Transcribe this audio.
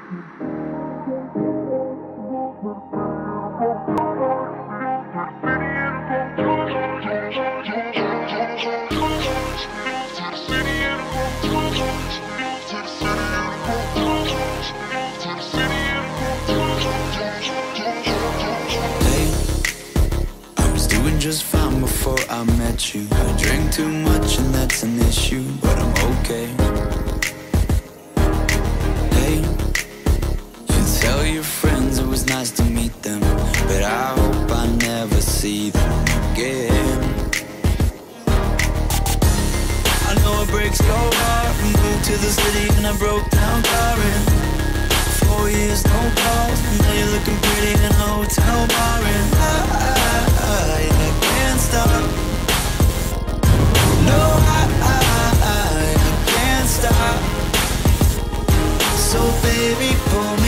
Just fine before I met you. I drink too much and that's an issue, but I'm okay. Hey, you tell your friends it was nice to meet them, but I hope I never see them again. I know it breaks your heart. We moved to the city and I broke down crying. 4 years, no calls, now you're looking pretty in a hotel bar, and I can't stop. No, I can't stop. So baby, pull